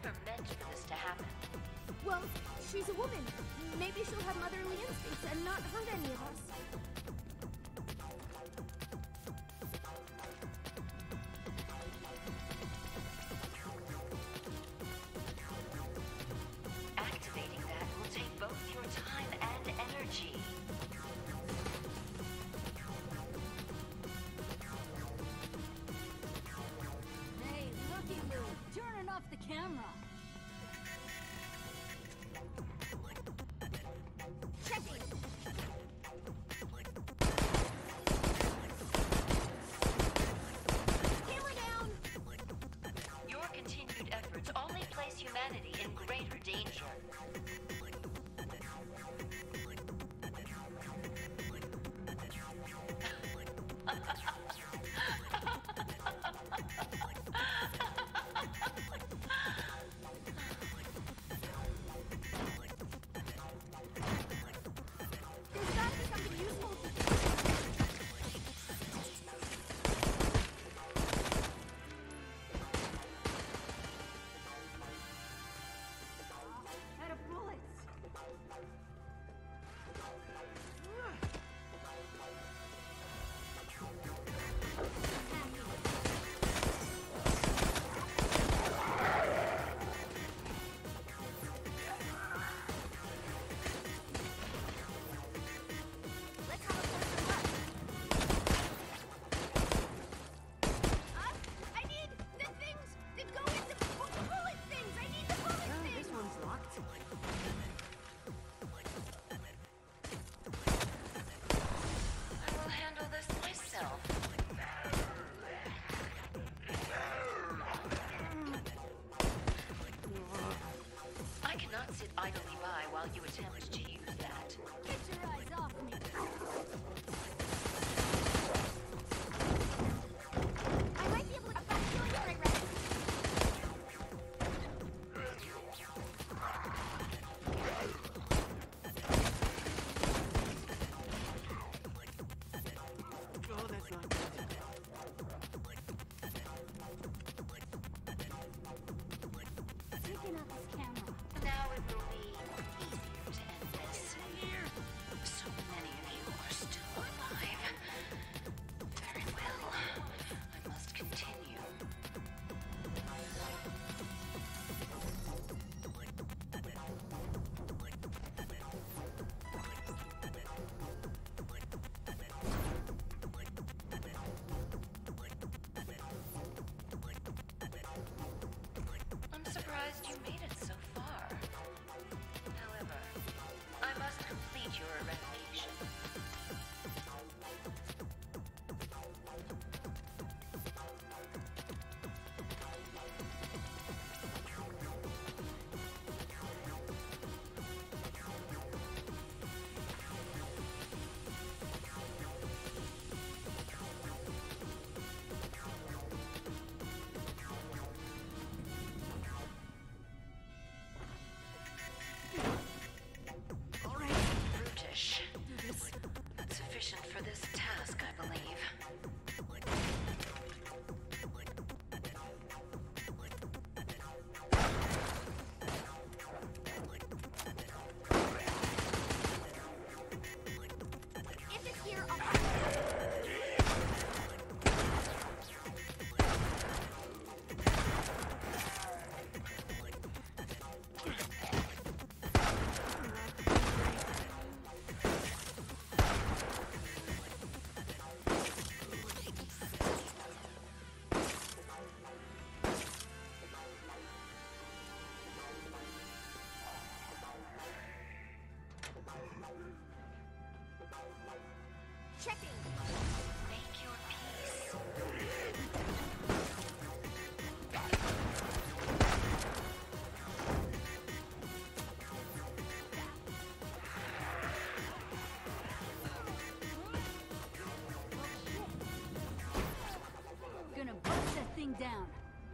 never meant for this to happen. Well, she's a woman. Maybe she'll have motherly instincts and not hurt any of us. Activating that will take both your time and energy. Hey, looky Lou, turning off the camera. Checking. Camera down. Your continued efforts only place humanity in greater danger. There's gotta be something useful. Out of bullets. Let's have a closer look. I need the things that go into bullet things. I need the bullet things. This one's locked. I will handle this myself. I cannot sit idly by while you attempt to use that. Get your eyes off me. I might be able to find healing fragrance. Oh, that's not good. Taking out this camera. Now it will be easier to end this. So many of you are still alive. Very well. I must continue. I'm surprised you made it so far. However, I must complete your eradication. All right. Brutish. Not sufficient for this task, I believe. If it's here, I'll... Checking. Make your peace. Gonna bust that thing down.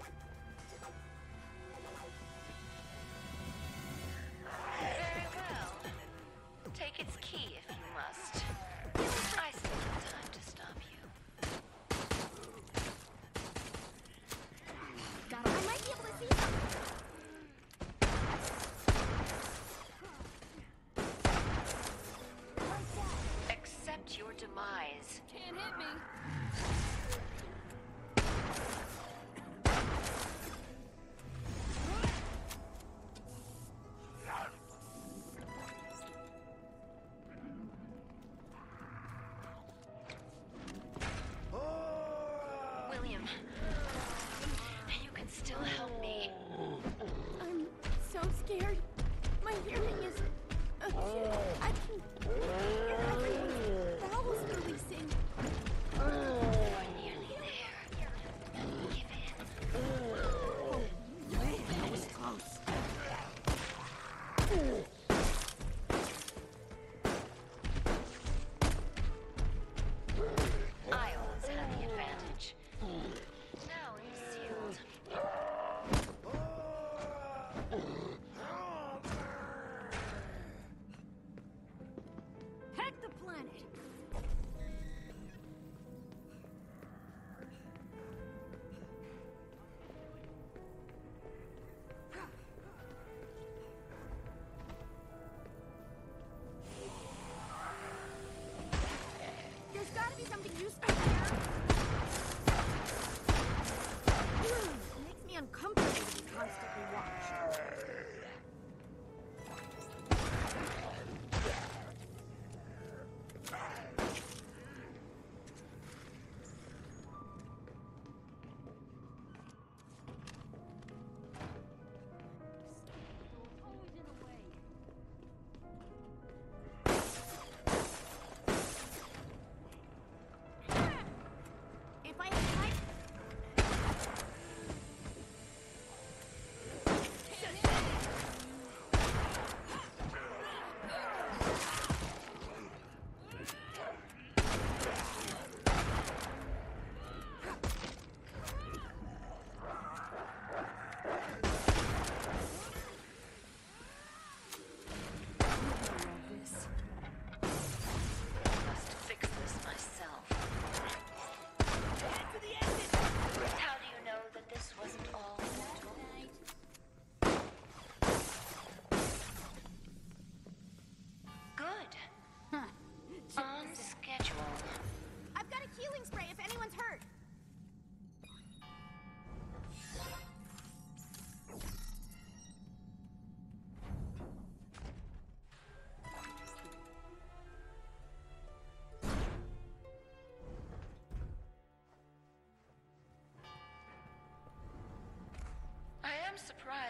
Very well. Take its key if you must. I still have time to stop you. I might be able to see something.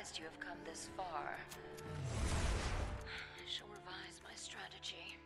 surprised you have come this far. I shall revise my strategy.